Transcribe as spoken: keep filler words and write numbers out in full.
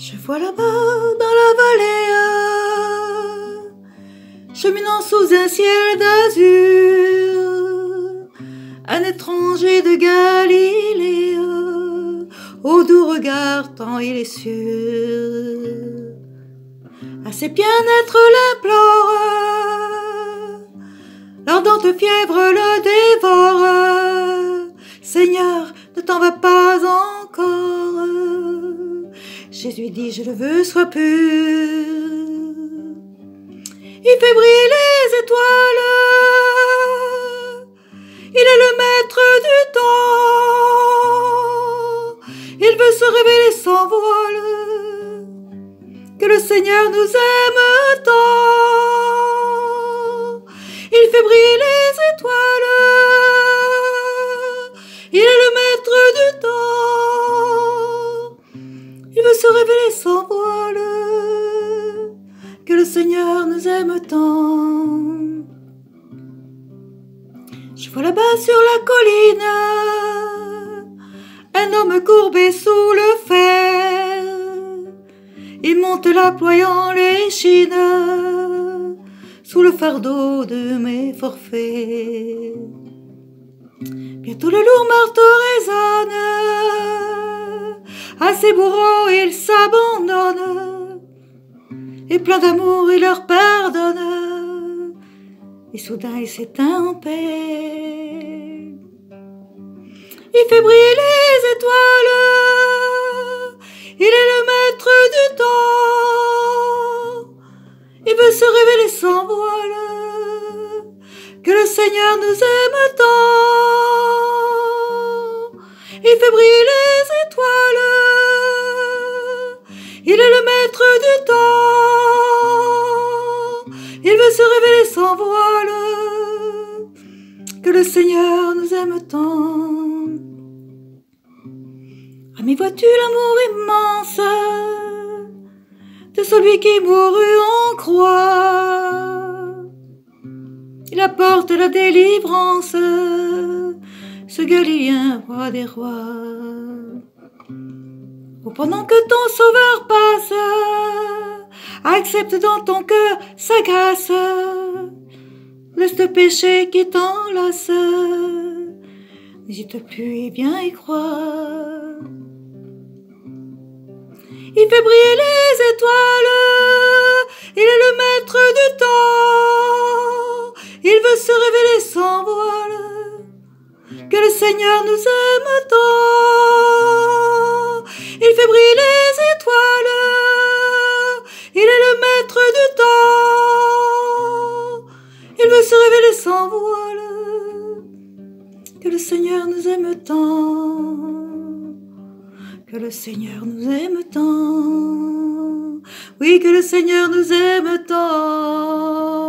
Je vois là-bas dans la vallée, cheminant sous un ciel d'azur, un étranger de Galilée, au doux regard tant il est sûr. À ses pieds un être l'implore, l'ardente fièvre le dévore. Seigneur, ne t'en va pas encore. Jésus dit, je le veux, sois pur. Il fait briller les étoiles, il est le maître du temps. Il veut se révéler sans voile, que le Seigneur nous aime tant. Il fait briller les étoiles, il est le maître du temps. Il veut se révéler sans voile, que le Seigneur nous aime tant. Je vois là-bas sur la colline un homme courbé sous le fer. Il monte la ployant l'échine sous le fardeau de mes forfaits. Bientôt le lourd marteau résonne, à ses bourreaux il s'abandonne, et plein d'amour il leur pardonne, et soudain il s'éteint en paix. Il fait briller les étoiles, il est le maître du temps. Il veut se révéler sans voile, que le Seigneur nous aime tant. Il fait briller les étoiles, il est le maître du temps. Il veut se révéler sans voile, que le Seigneur nous aime tant. Ami, vois-tu l'amour immense de celui qui mourut en croix? Il apporte la délivrance, ce Galiléen, roi des rois. Oh, pendant que ton sauveur passe, accepte dans ton cœur sa grâce. Laisse le péché qui t'enlace, n'hésite plus et viens y croire. Il fait briller les étoiles, il est le maître du temps. Il veut se révéler sans voile, que le Seigneur nous aime tant. Il fait briller les étoiles, il est le maître du temps. Il veut se révéler sans voile, que le Seigneur nous aime tant. Que le Seigneur nous aime tant. Oui, que le Seigneur nous aime tant.